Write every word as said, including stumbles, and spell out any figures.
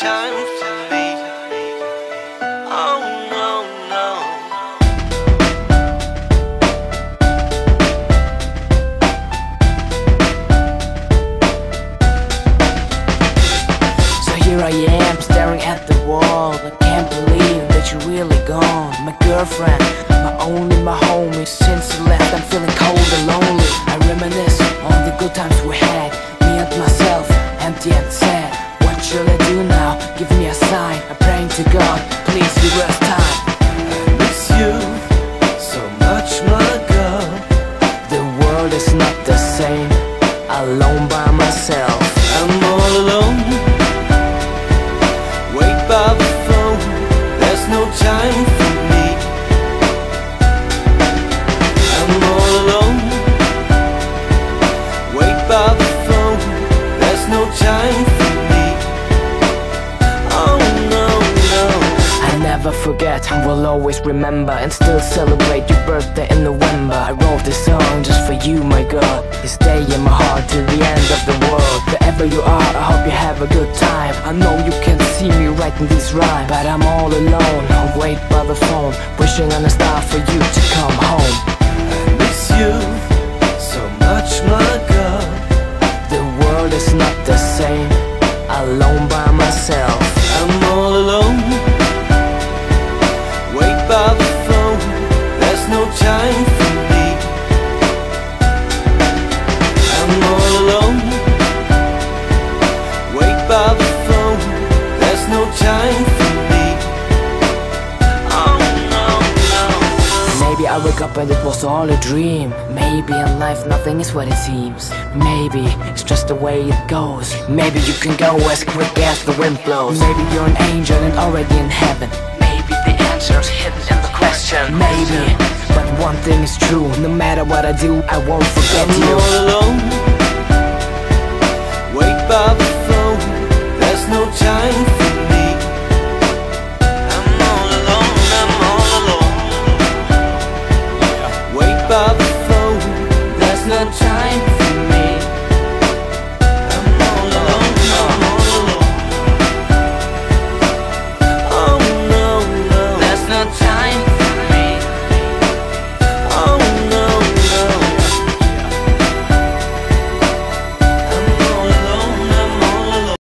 time for me. Oh no, no. So here I am, staring at the wall. I can't believe that you're really gone. My girlfriend, my only, my homie. Since you left, I'm feeling cold and lonely. I reminisce on the good times we had. Me and myself, empty and sad. What shall I do now? Give me a sign. I'm praying to God, please give us time. I miss you so much, my girl. The world is not the same, alone by myself. I'm all alone. Wait by the phone, there's no time for me. I'm all alone. Wait by the phone, there's no time for me. Oh no, no. I never forget, I will always remember and still celebrate your birthday in November. I wrote this song just for you, my girl. You stay in my heart till the end of the world. Wherever you are, I hope you have a good time. I know you can see me writing these rhymes, but I'm all alone. I wait by the phone, wishing on a star for you to come home. I miss you so much, my girl. The world is not the same, alone by myself. I'm all alone. Wait by the phone, there's no time for me. I'm all alone. Wait by the phone, there's no time for me. Oh no, no. Maybe I woke up and it was all a dream. Maybe in life nothing is what it seems. Maybe it's just the way it goes. Maybe you can go as quick as the wind blows. Maybe you're an angel and already in heaven. Maybe the answer's hidden in the question. Maybe, but one thing is true. No matter what I do, I won't forget I'm you. all alone. Wait by the phone.